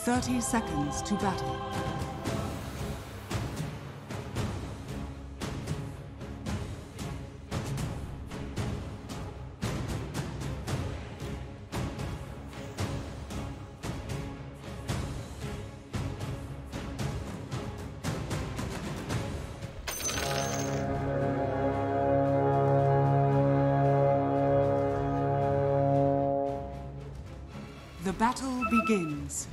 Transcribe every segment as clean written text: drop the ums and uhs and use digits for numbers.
30 seconds to battle. The battle begins.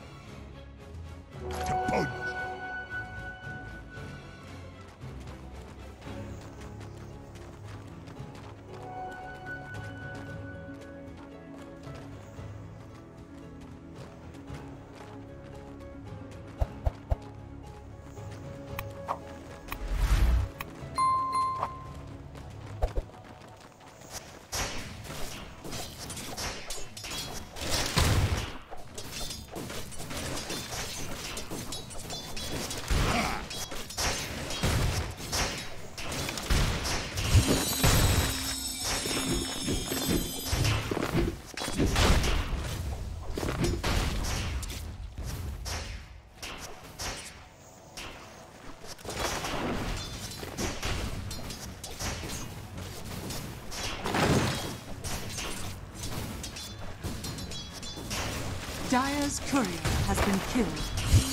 Dire's courier has been killed.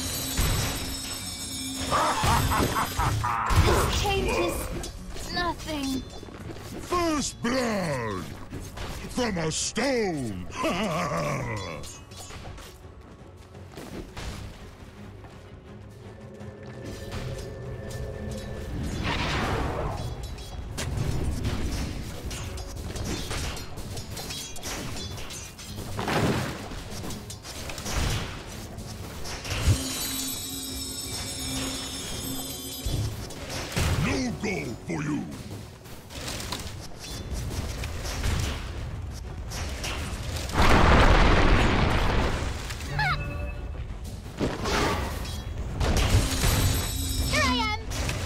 This changes nothing. First blood from a stone. No goal for you. Here I am.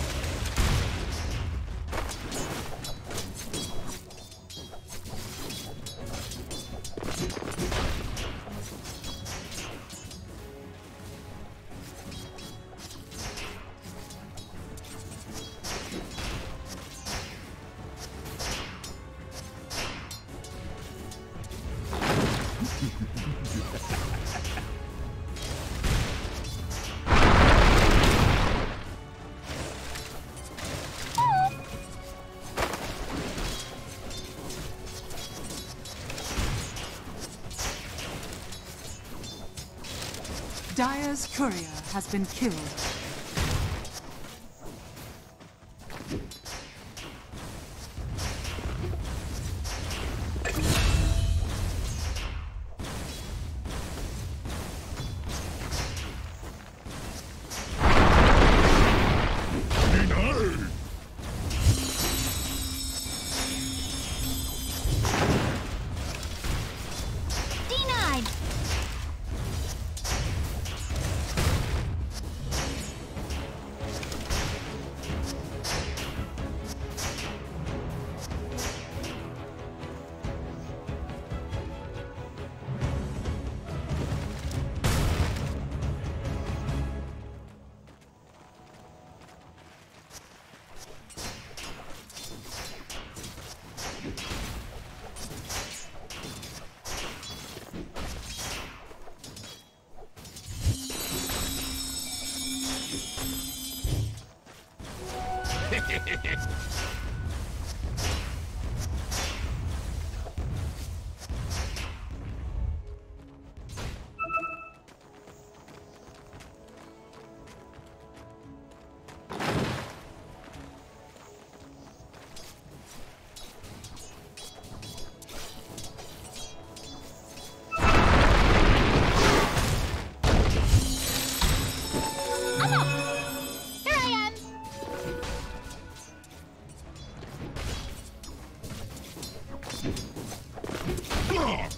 Dire's courier has been killed. Denied. Denied. I'm off. Here I am. Blocked.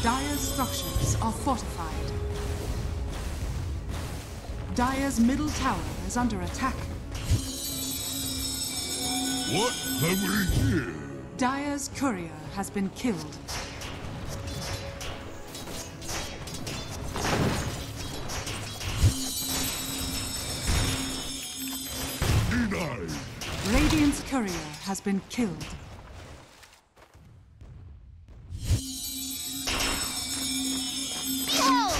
Dire's structures are fortified. Dire's middle tower is under attack. What have we here? Dire's courier has been killed. Denied. Radiant's courier has been killed. Behold!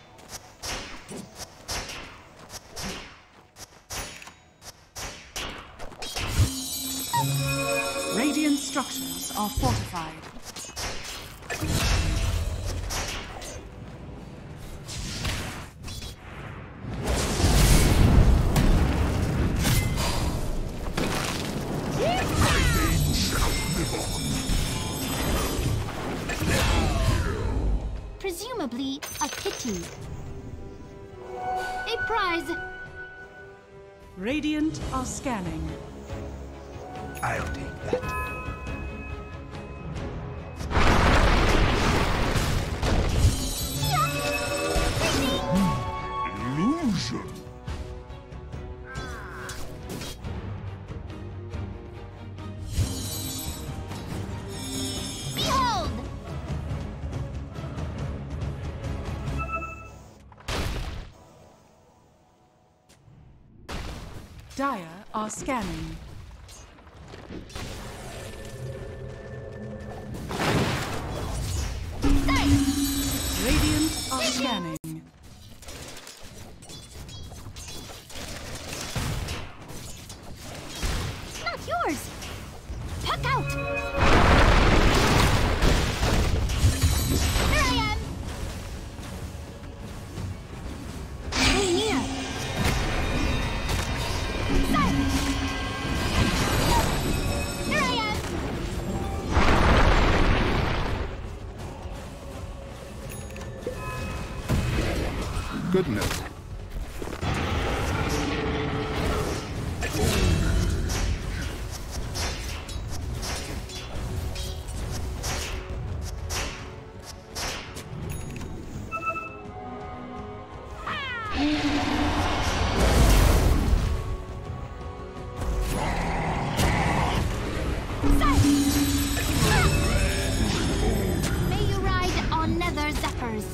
Radiant structures are fortified. Presumably a kitty. A prize. Radiant are scanning. I'll take that. Illusion. Behold! Dire are scanning. Radiant are scanning. Not yours! Puck out! Here I am! Stay near! Silence! Here I am! Good note. May you ride on nether zephyrs.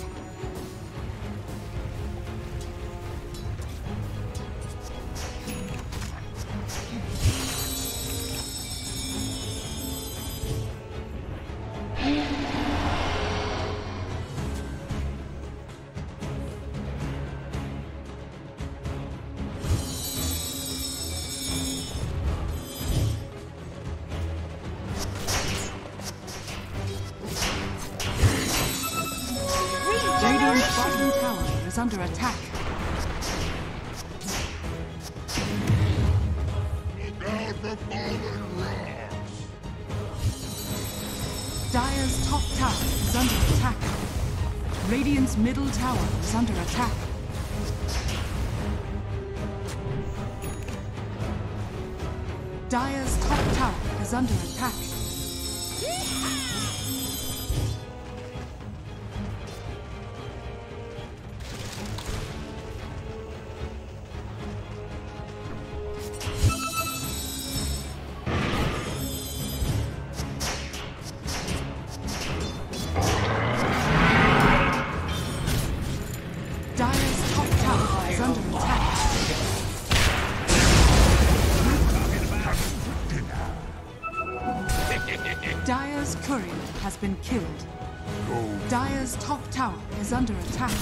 Radiant's bottom tower is under attack. Look out for fallen rocks. Dire's top tower is under attack. Radiant's middle tower is under attack. Dire's top tower is under attack. Dire's top tower is under attack. Dire's courier has been killed. Dire's top tower is under attack.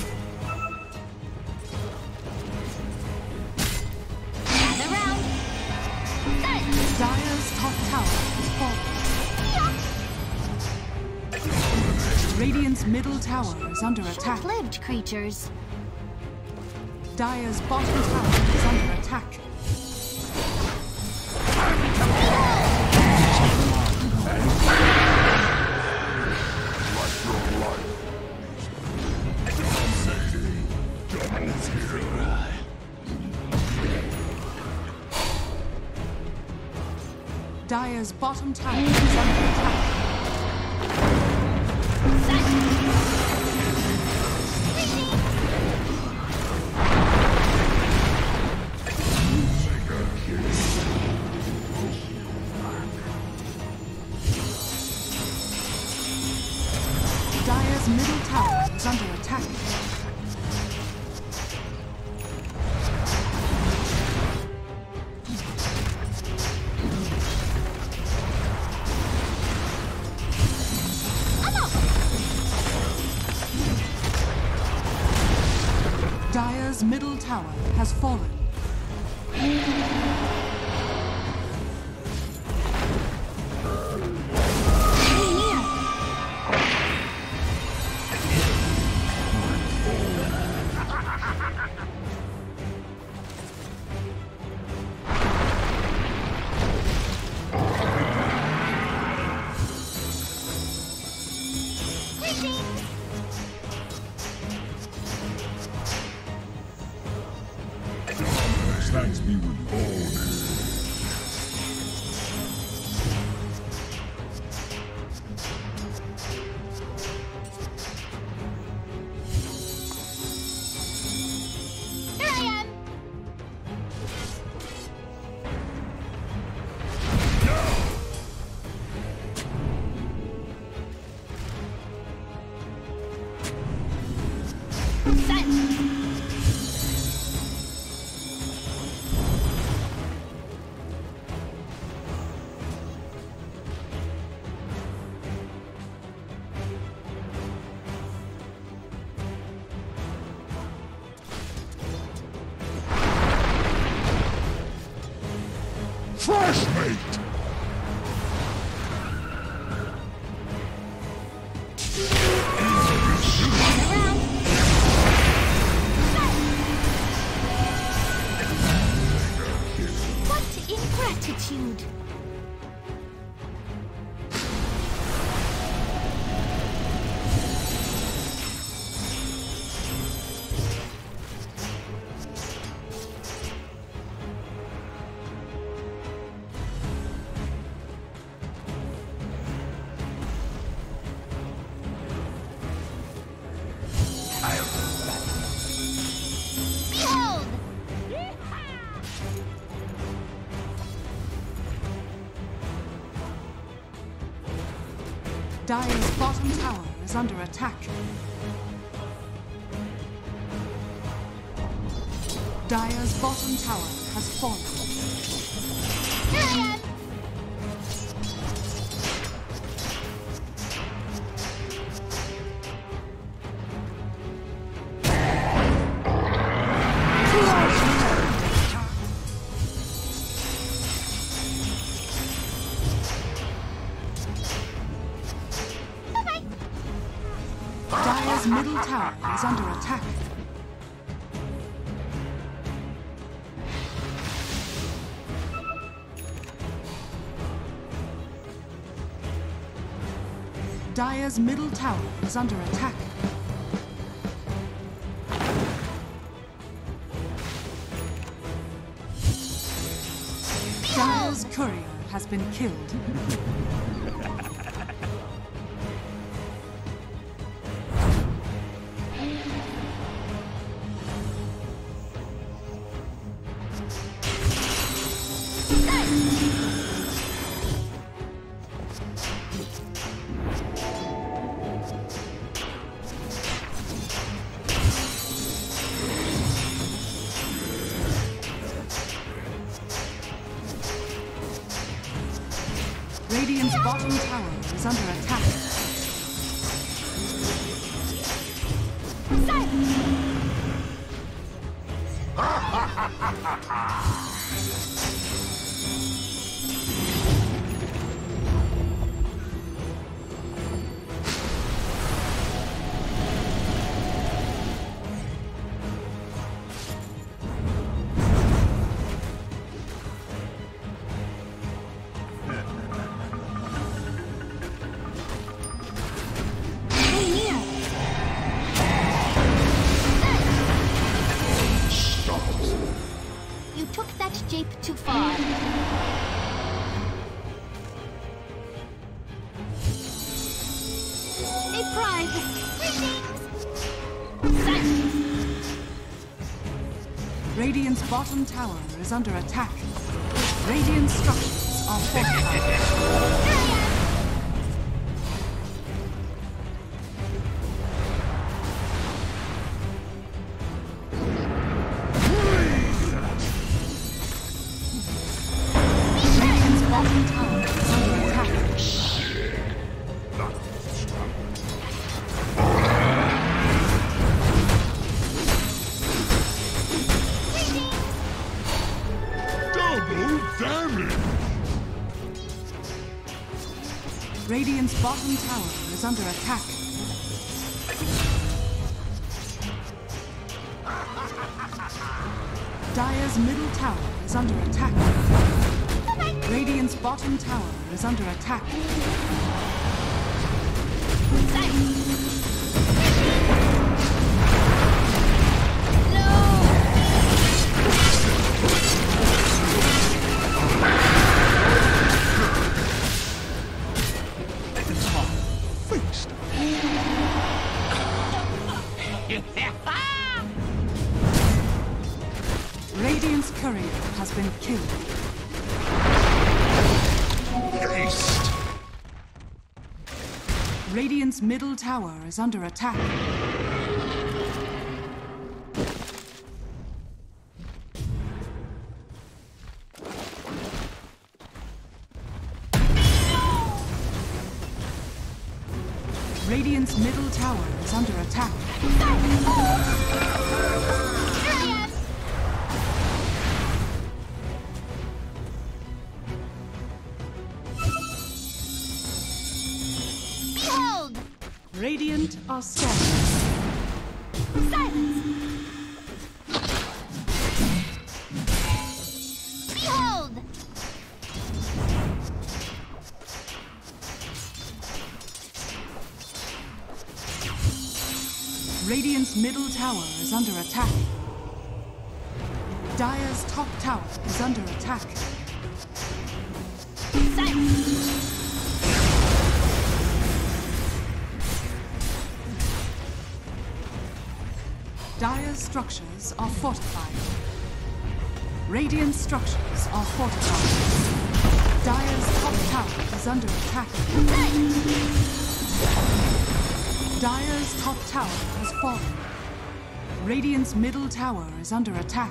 Gather round. Dire's top tower has fallen. Radiant's middle tower is under attack. Short-lived creatures. Dire's bottom tower is under attack. Dire's bottom tower is under attack. Dire's middle tower is under attack. Dire's middle tower has fallen. Thanks be with all. Here I am. Fresh mate! What ingratitude! Behold! Dire's bottom tower is under attack. Dire's bottom tower has fallen. Here I am. Dire's middle tower is under attack. Dire's middle tower is under attack. Dire's courier has been killed. Radiant's bottom tower is under attack. You took that jape too far. A prize. Greetings. Radiant's bottom tower is under attack. Radiant structures are fortified. Radiant's bottom tower is under attack. Dire's middle tower is under attack. Radiant's bottom tower is under attack. Radiant's courier has been killed. Haste. Radiant's middle tower is under attack. Radiant's middle tower is under attack. Behold! Radiant are scanning. Silence! Behold! Radiant's middle tower is under attack. Dire's top tower is under attack. Silence! Dire's structures are fortified. Radiant structures are fortified. Dire's top tower is under attack. Dire's top tower has fallen. Radiant's middle tower is under attack.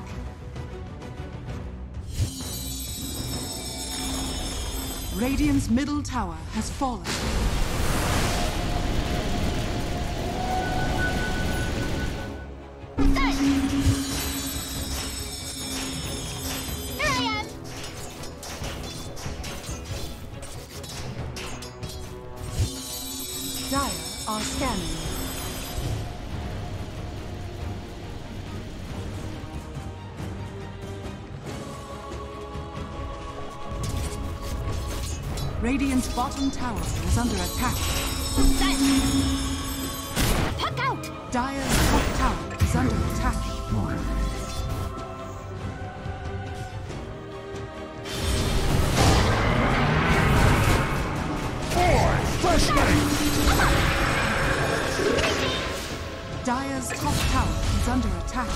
Radiant's middle tower has fallen. Here I am! Dire are scanning. Radiant's bottom tower is under attack. Silence! Puck out! Dire's top tower is under attack. Dire's top tower is under attack.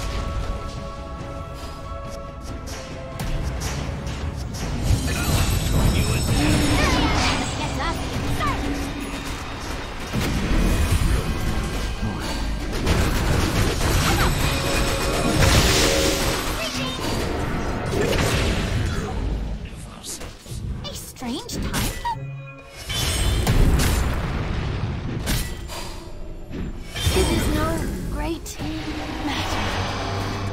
Get up! Silence! A strange time? It is no great matter.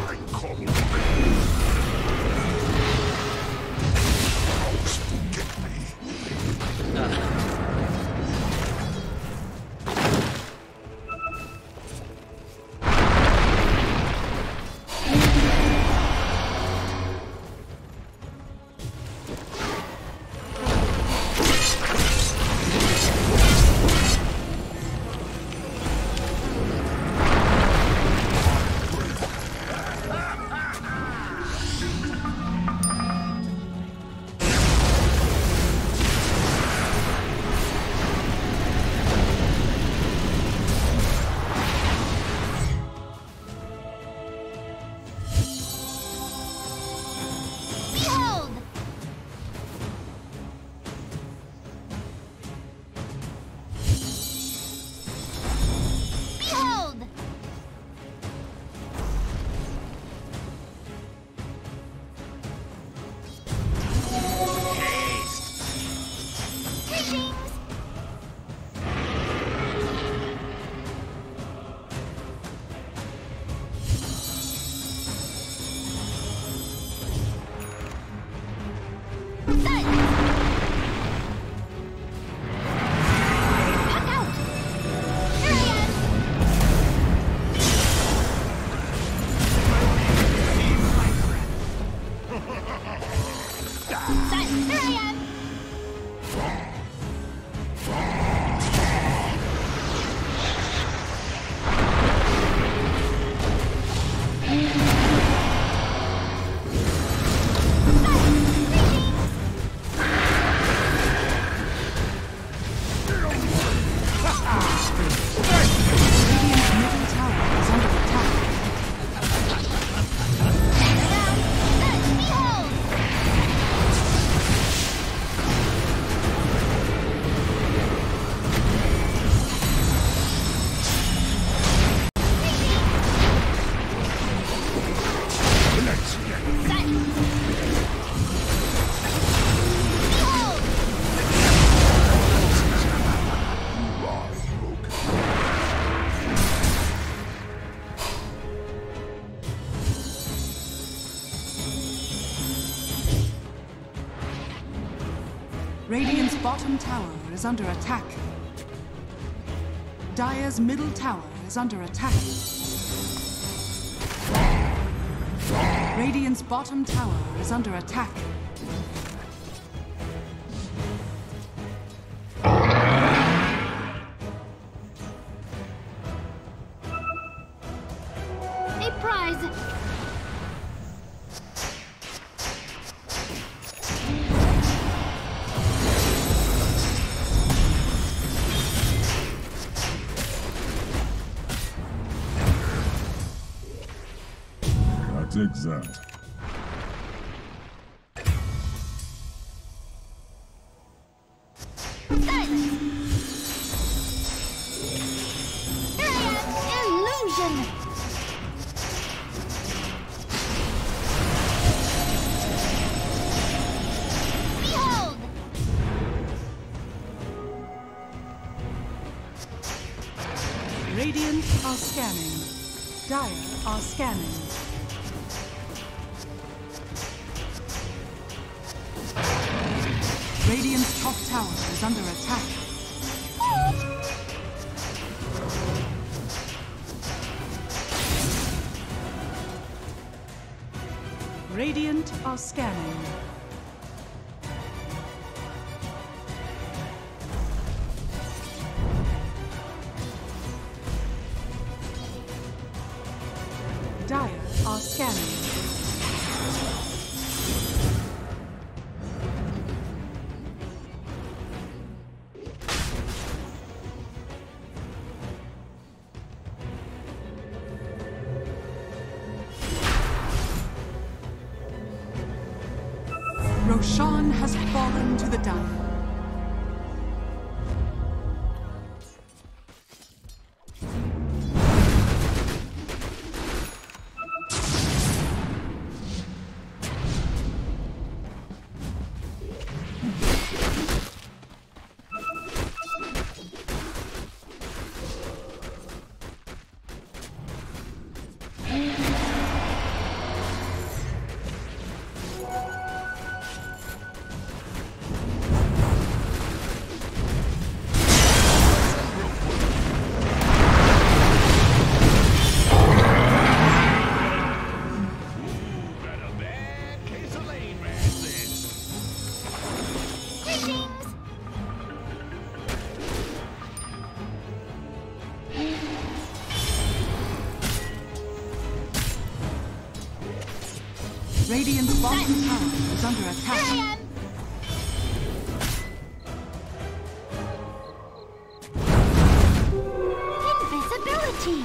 bottom tower is under attack. Dire's middle tower is under attack. Radiant's bottom tower is under attack. A prize. Take that. Illusion. Behold. Radiant are scanning. Dire are scanning. Radiant's top tower is under attack. Radiant are scanning. Dire are scanning. Roshan has fallen to the Dire. Radiant's bottom tower is under attack. Here I am. Invisibility.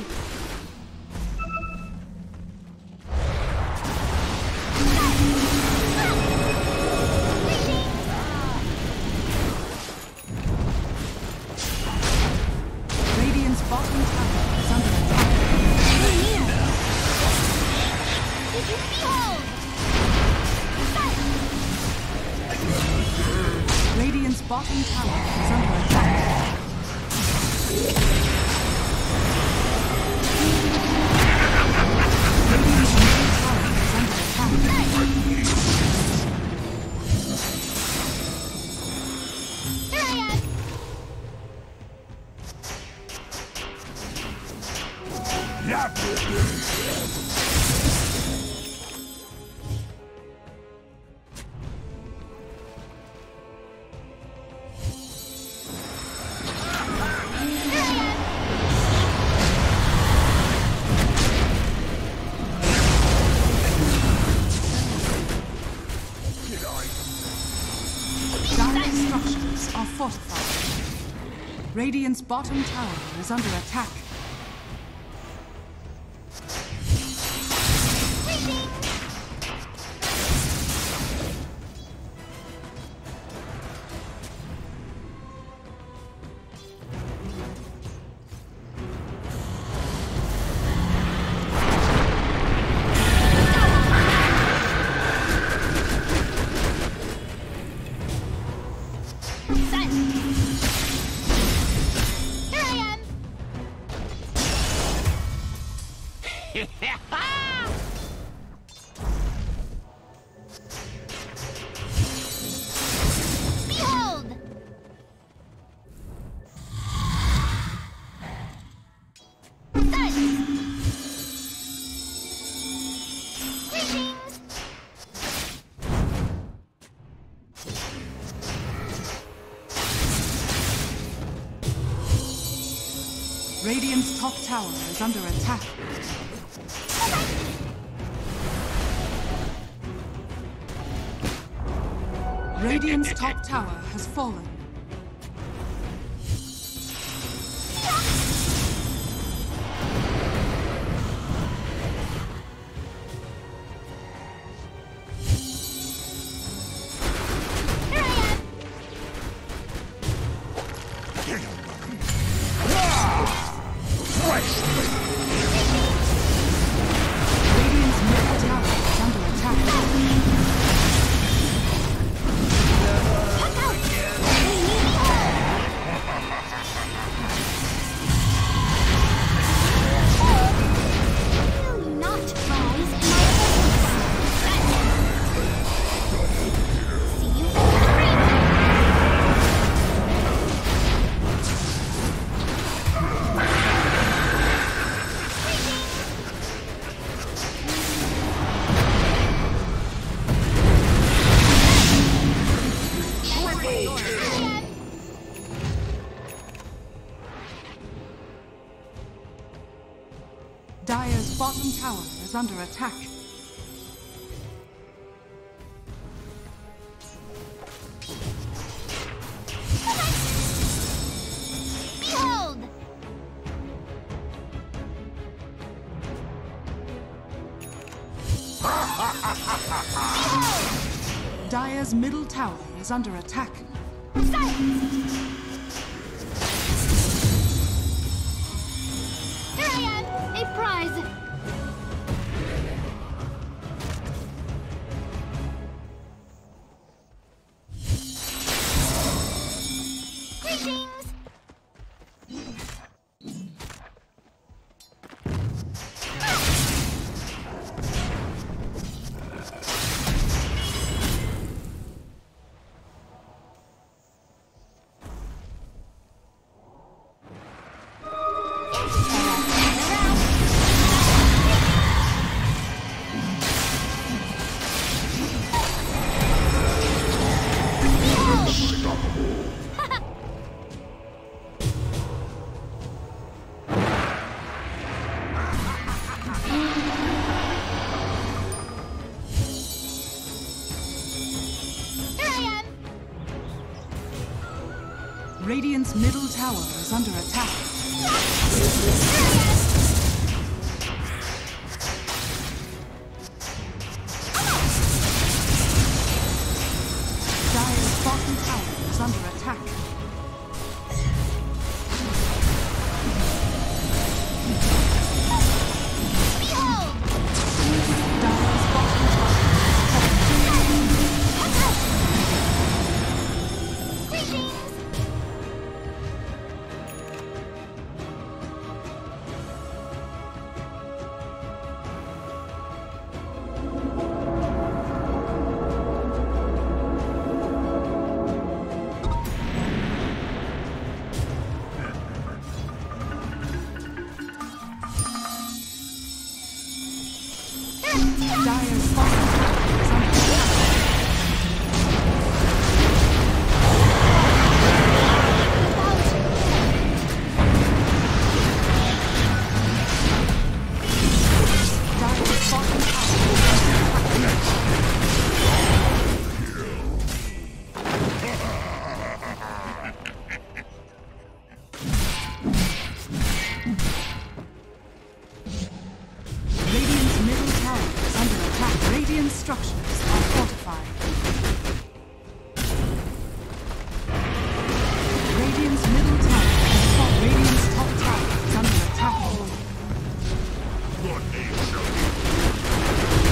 Radiant's bottom tower is under attack. Did you behold? Radiant's bottom tower is under attack. Radiant's middle tower is under attack. Here I am. Dire structures are fortified. Radiant's bottom tower is under attack. Behold! Radiant's top tower is under attack. Radiant's top tower has fallen. Dire's bottom tower is under attack. Behold! Dire's middle tower is under attack. Here I am! A prize! Greetings! Radiant's middle tower is under attack. Dire's bottom tower is under attack. Behold! Dire's bottom tower. Greetings! Dire's bottom tower is under attack. Dire's bottom tower is under attack. Radiant's middle tower is under attack. Radiant structures are fortified. Radiant's middle tower is fought. Radiant's top tower is under attack. What nature?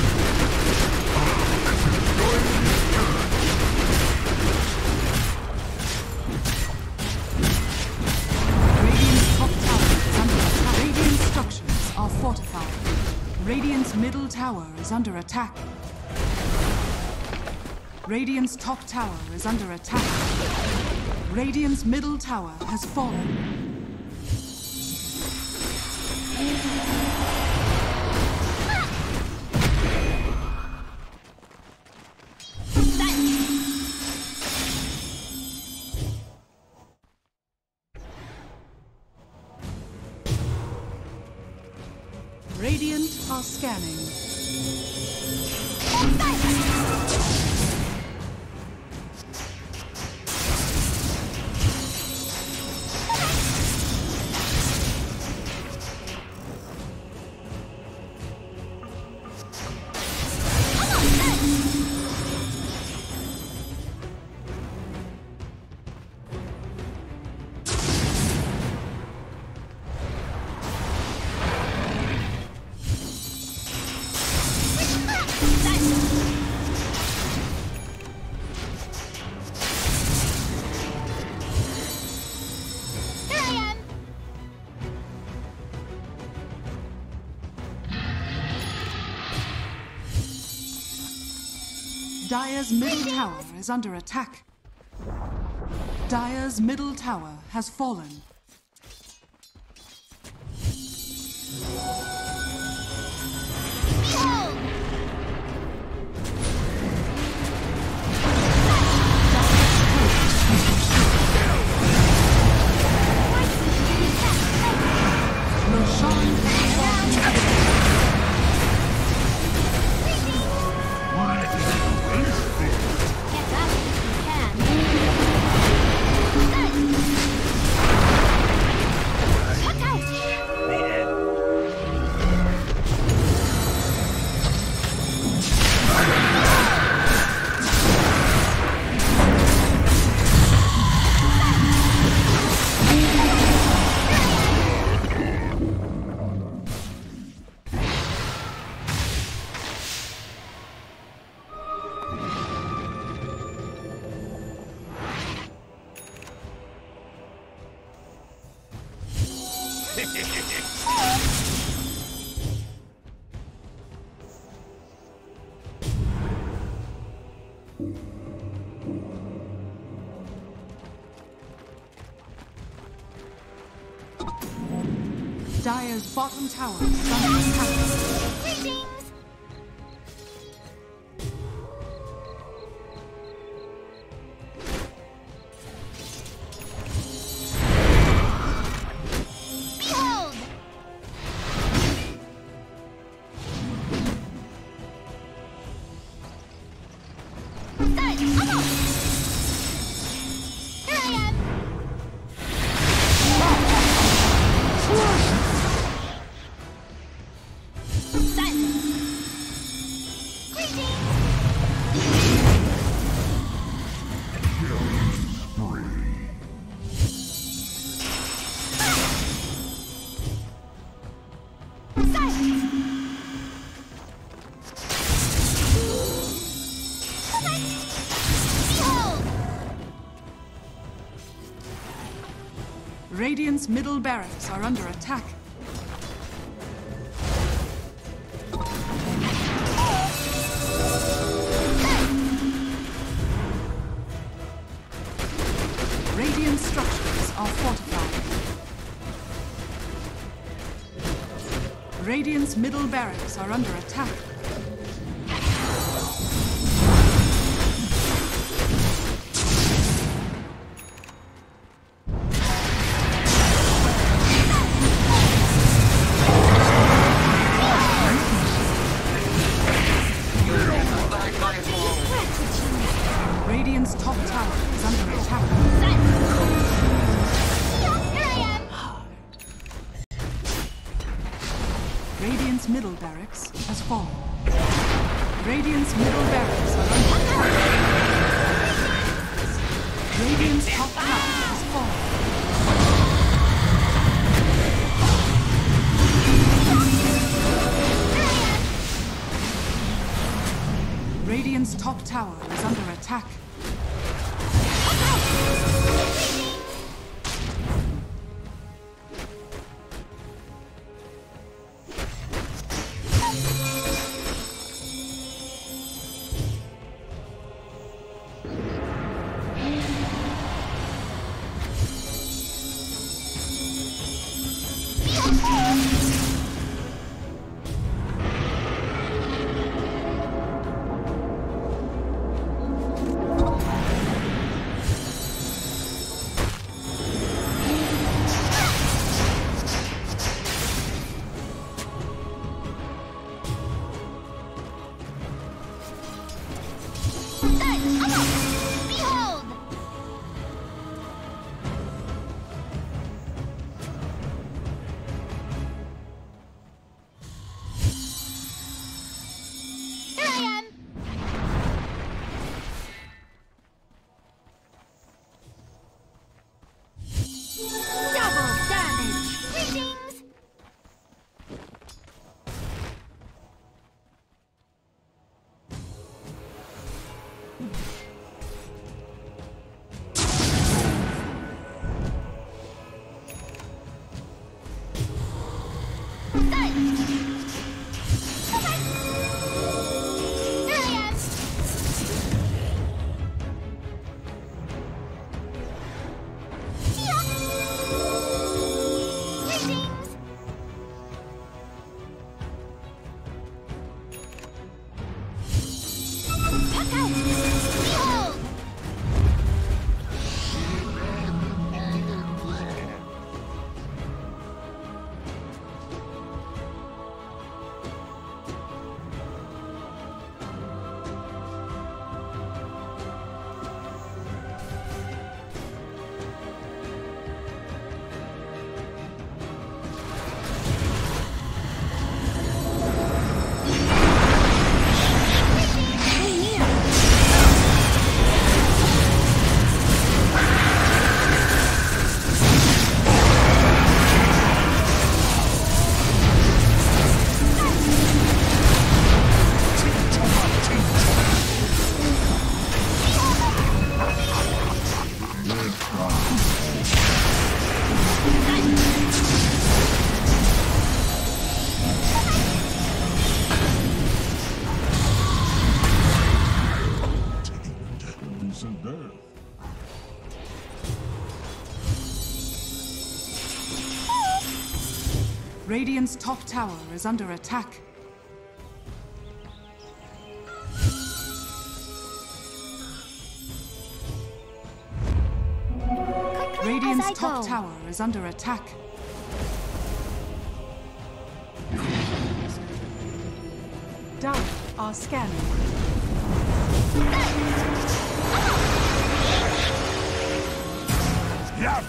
Radiant's top tower is under attack. Radiant structures are fortified. Radiant's middle tower is under attack. Radiant's top tower is under attack. Radiant's middle tower has fallen. Radiant are scanning. Dire's middle tower is under attack. Dire's middle tower has fallen. Dire's bottom tower is under attack. Greetings! Behold! Start! Come on! Here I am! Radiant's middle barracks are under attack. Radiant structures are fortified. Radiant's middle barracks are under attack. Radiant's top tower is under attack. Here I am! Radiant's middle barracks has fallen. Radiant's middle barracks are under attack. Radiant's top tower has fallen. Radiant's top tower is under attack. Behold! Here I am! Double damage! Greetings! Radiant's top tower is under attack. Radiant's top tower is under attack. Dire are scanning. Yeah.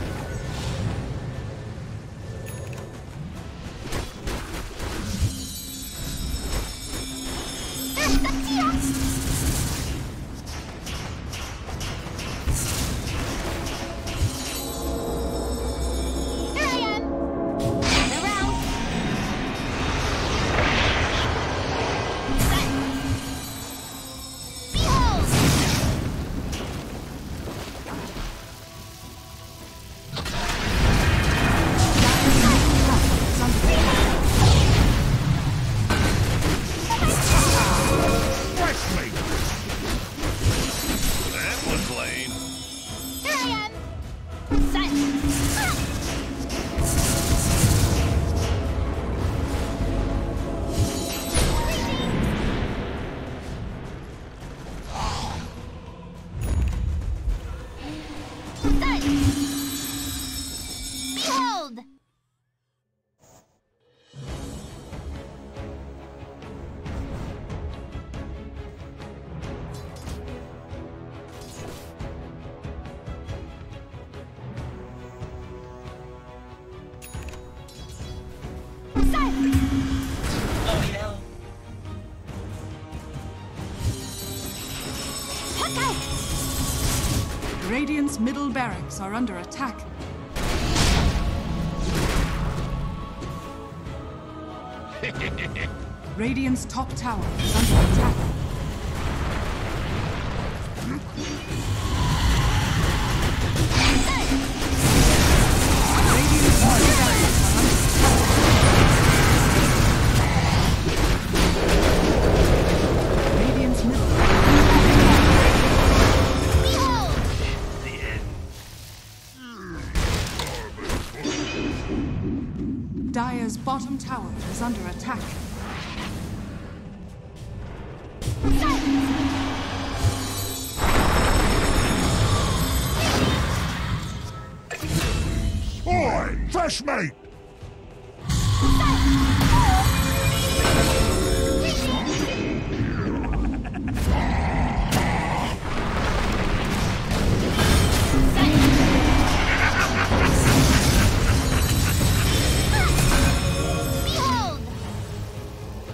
Behold! Radiant's middle barracks are under attack. Radiant's top tower is under attack. Radiant's middle barracks are under attack. Radiant's middle Dire's bottom tower is under attack. Oi! Fresh mate!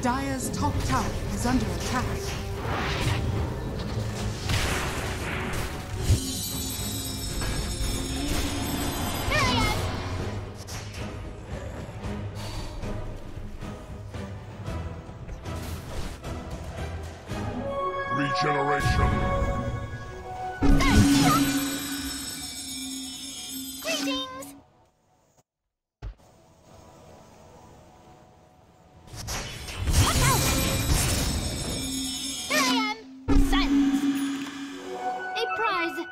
Dire's top tower is under attack. Regeneration. Greetings! Watch out! Here I am! Silence! A prize!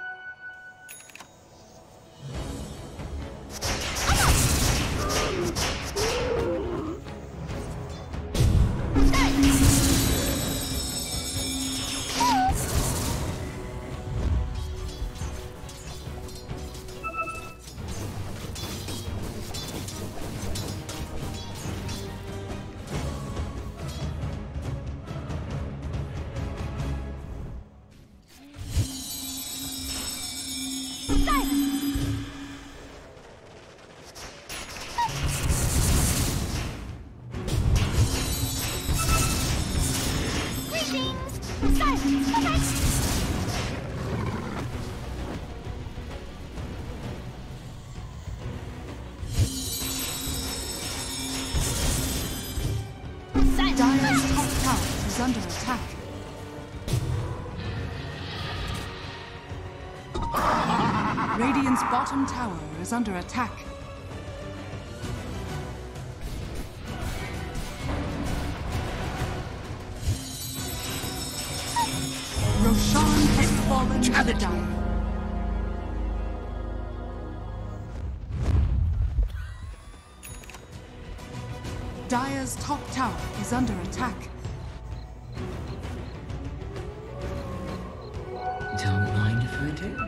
Dire's top tower is under attack. Radiant's bottom tower is under attack. Roshan has fallen to the Dire. Dire's top tower is under attack. Don't mind if I do.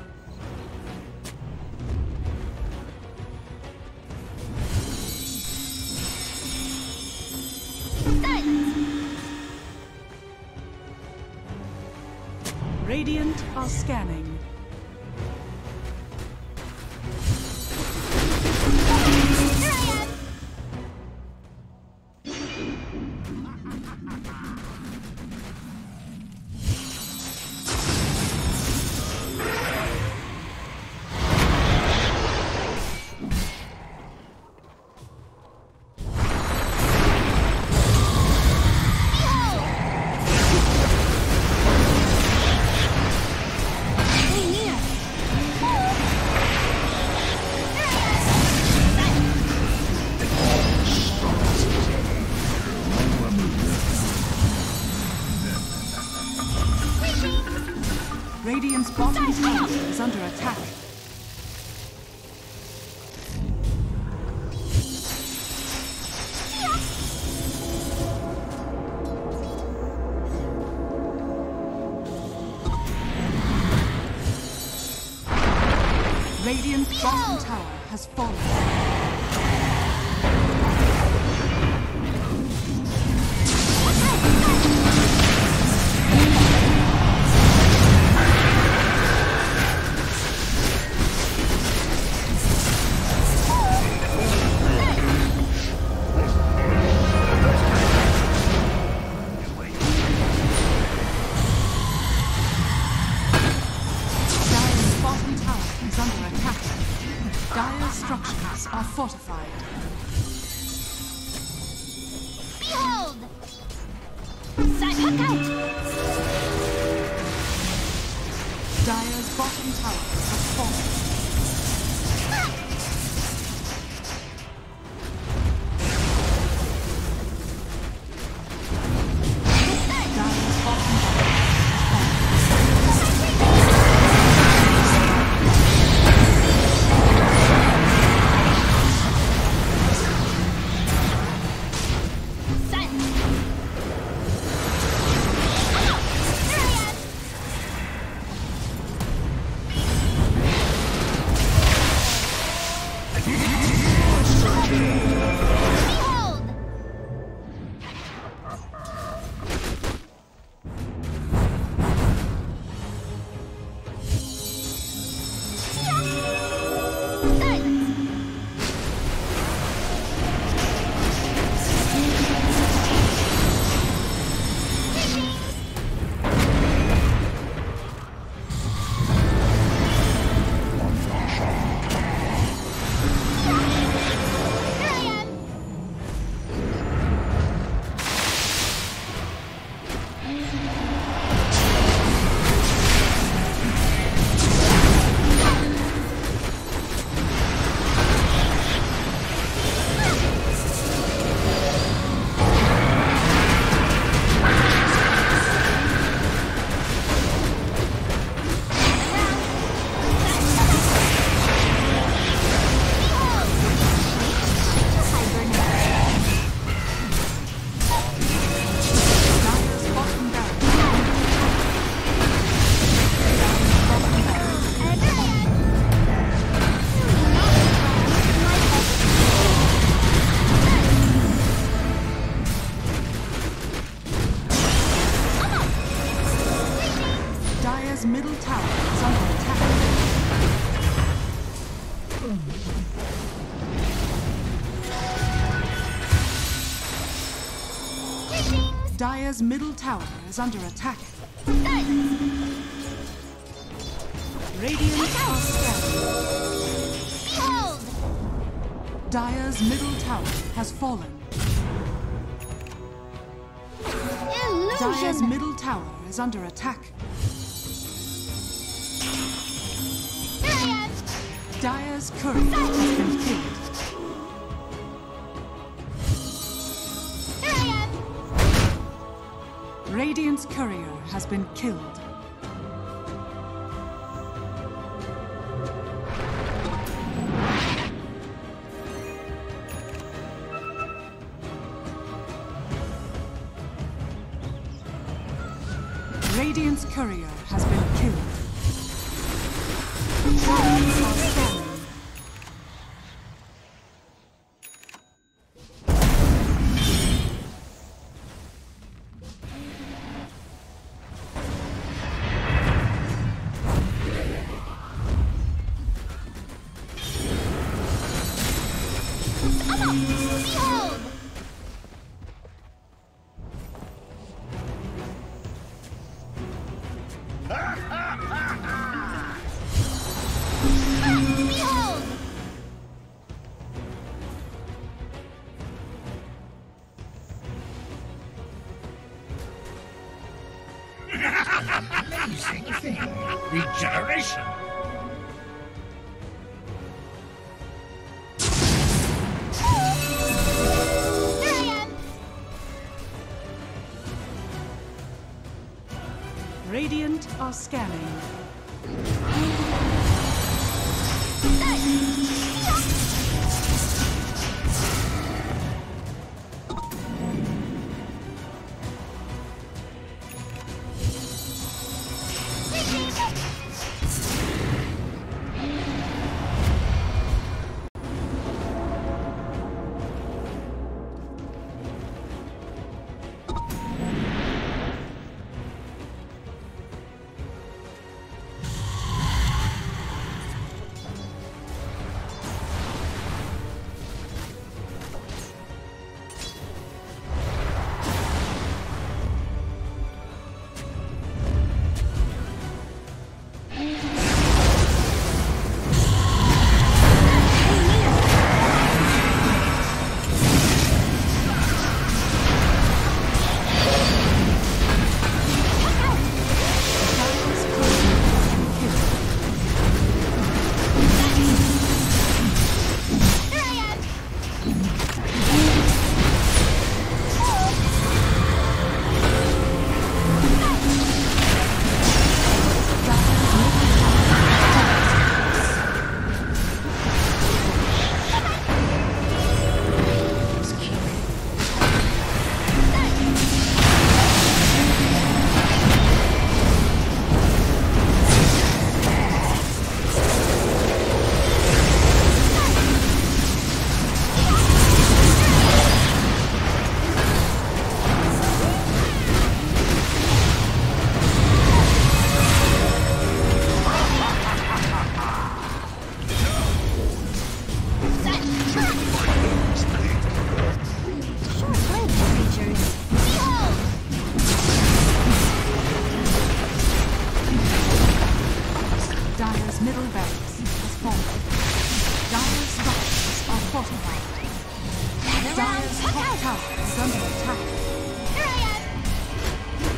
Radiant are scanning. Radiant's bottom tower is under attack. Radiant's bottom tower has fallen. Dire's structures are fortified. Behold! Look out! Dire's bottom tower has fallen. Dire's middle tower is under attack. Radiant are scanning. Behold! Dire's middle tower has fallen. Dire's Illusion! middle tower is under attack. Here I am! Dire's courier has been killed. Here I am! Radiant's courier has been killed. Radiant's courier has been killed. Giants are scanning. Behold! Behold! Amazing thing. Regeneration. Here I am! Radiant are scanning. middle barracks has fallen. Dire's structures are fortified. Dire's top tower is under attack. Here I am!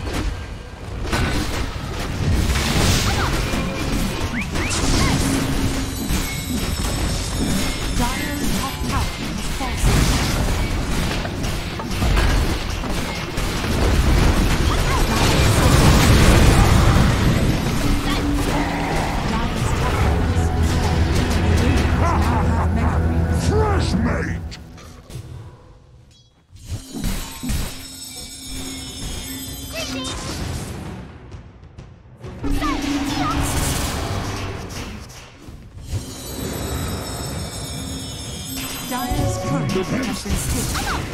Dire's top tower has fallen. Fresh mate! Dire's courier has been killed.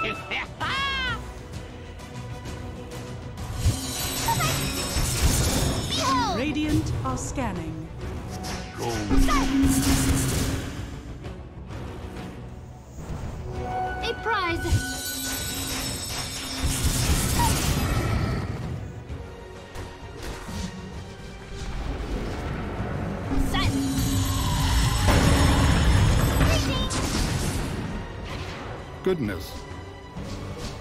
Behold! Radiant are scanning. A prize! Silence! Goodness.